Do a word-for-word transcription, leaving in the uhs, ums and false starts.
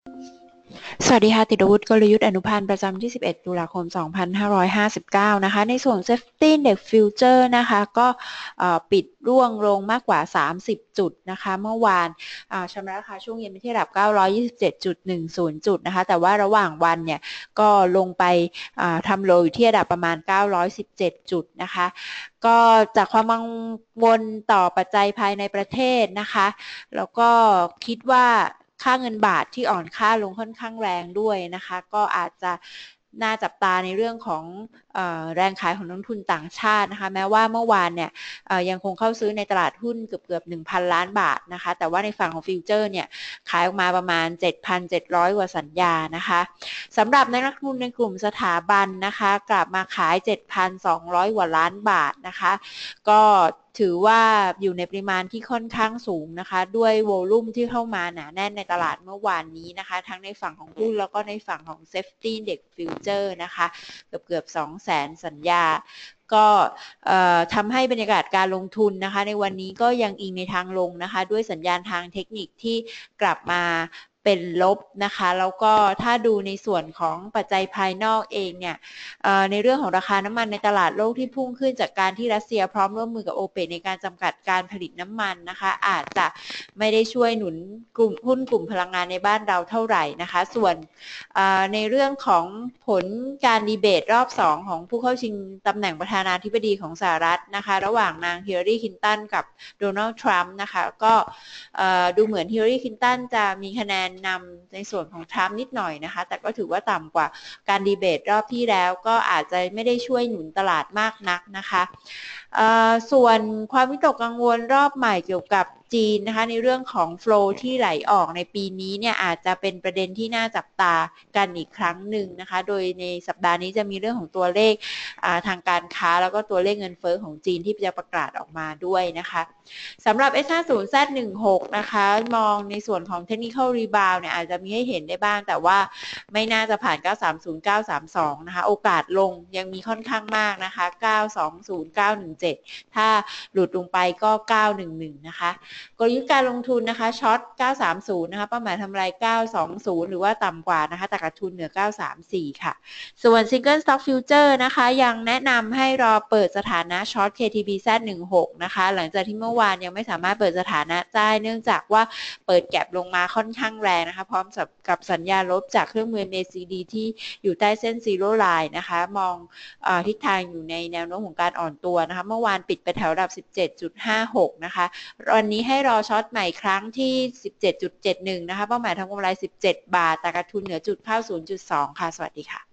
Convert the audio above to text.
สวัสดีค่ะติดอาวุธกลยุทธ์อนุพันธ์ประจำที่สิบเอ็ดตุลาคมสองพันห้าร้อยห้าสิบเก้านะคะในส่วน Safety Index Future นะคะก็ปิดร่วงลงมากกว่าสามสิบจุดนะคะเมื่อวานชำระราคาช่วงเย็นไปที่ระดับ เก้าร้อยยี่สิบเจ็ดจุดหนึ่งศูนย์ จุดนะคะแต่ว่าระหว่างวันเนี่ยก็ลงไปทำโลอยู่ที่ระดับประมาณเก้าร้อยสิบเจ็ดจุดนะคะก็จากความกังวลต่อปัจจัยภายในประเทศนะคะแล้วก็คิดว่าค่าเงินบาทที่อ่อนค่าลงค่อนข้างแรงด้วยนะคะก็อาจจะน่าจับตาในเรื่องของเอ่อแรงขายของนักลงทุนต่างชาตินะคะแม้ว่าเมื่อวานเนี่ยยังคงเข้าซื้อในตลาดหุ้นเกือบๆ หนึ่งพัน ล้านบาทนะคะแต่ว่าในฝั่งของฟิวเจอร์เนี่ยขายออกมาประมาณ เจ็ดพันเจ็ดร้อย กว่าสัญญานะคะสำหรับนักลงทุนในกลุ่มสถาบันนะคะกลับมาขาย เจ็ดพันสองร้อย กว่าล้านบาทนะคะก็ถือว่าอยู่ในปริมาณที่ค่อนข้างสูงนะคะด้วยโวลุ่มที่เข้ามาหนาแน่นในตลาดเมื่อวานนี้นะคะทั้งในฝั่งของหุ้นแล้วก็ในฝั่งของ Safety Index Future นะคะเกือบเกือบ สองแสน สัญญาก็ทำให้บรรยากาศการลงทุนนะคะในวันนี้ก็ยังอิงในทางลงนะคะด้วยสัญญาณทางเทคนิคที่กลับมาเป็นลบนะคะแล้วก็ถ้าดูในส่วนของปัจจัยภายนอกเองเนี่ยในเรื่องของราคาน้ำมันในตลาดโลกที่พุ่งขึ้นจากการที่รัสเซียพร้อมร่วมมือกับโอเปกในการจำกัดการผลิตน้ำมันนะคะอาจจะไม่ได้ช่วยหนุนกลุ่มหุ้นกลุ่มพลังงานในบ้านเราเท่าไหร่นะคะส่วนในเรื่องของผลการดีเบตรอบสองของผู้เข้าชิงตำแหน่งประธานาธิบดีของสหรัฐนะคะระหว่างนางฮิลลารีคลินตันกับโดนัลด์ทรัมป์นะคะก็ดูเหมือนฮิลลารีคลินตันจะมีคะแนนนำในส่วนของทรัมป์นิดหน่อยนะคะแต่ก็ถือว่าต่ำกว่าการดีเบตรอบที่แล้วก็อาจจะไม่ได้ช่วยหนุนตลาดมากนักนะคะส่วนความวิตกกังวลรอบใหม่เกี่ยวกับจีนนะคะในเรื่องของโฟลว์ที่ไหลออกในปีนี้เนี่ยอาจจะเป็นประเด็นที่น่าจับตากันอีกครั้งหนึ่งนะคะโดยในสัปดาห์นี้จะมีเรื่องของตัวเลขทางการค้าแล้วก็ตัวเลขเงินเฟ้อของจีนที่จะประกาศออกมาด้วยนะคะสำหรับ เอส ห้าสิบ แซด สิบหก นะคะมองในส่วนของ Technical Rebound เนี่ยอาจจะมีให้เห็นได้บ้างแต่ว่าไม่น่าจะผ่านเก้าสามศูนย์ เก้าสามสองนะคะโอกาสลงยังมีค่อนข้างมากนะคะเก้าสองศูนย์ เก้าหนึ่งเจ็ดถ้าหลุดลงไปก็เก้าหนึ่งหนึ่งนะคะกลยุทธ์การลงทุนนะคะช็อตเก้าสามศูนย์นะคะเป้าหมายทำไรเก้าสองศูนย์หรือว่าต่ำกว่านะคะแต่ขาดทุนเหนือเก้าสามสี่ค่ะส่วน Single Stock Future นะคะยังแนะนำให้รอเปิดสถานะช็อต เค ที บี แซด สิบหก นะคะหลังจากที่เมื่อวานยังไม่สามารถเปิดสถานะได้เนื่องจากว่าเปิดแก็บลงมาค่อนข้างแรงนะคะพร้อมกับสัญญาณลบจากเครื่องมือ เอ็ม เอ ซี ดี ที่อยู่ใต้เส้น Zero Line นะคะมองอทิศทางอยู่ในแนวโน้มของการอ่อนตัวนะคะเมื่อวานปิดไปแถวระดับ สิบเจ็ดจุดห้าหก นะคะวันนี้ให้รอช็อตใหม่ครั้งที่ สิบเจ็ดจุดเจ็ดหนึ่ง นะคะเป้าหมายทำกำไรสิบเจ็ดบาทแต่ขาดทุนเหนือจุดเข้า ศูนย์จุดสอง ค่ะสวัสดีค่ะ